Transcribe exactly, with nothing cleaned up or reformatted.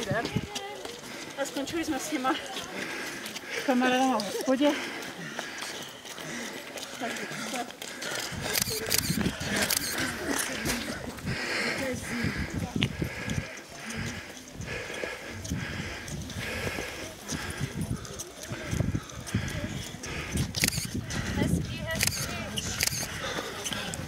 den. A skončili jsme s těma kamarádama v hospodě. Tak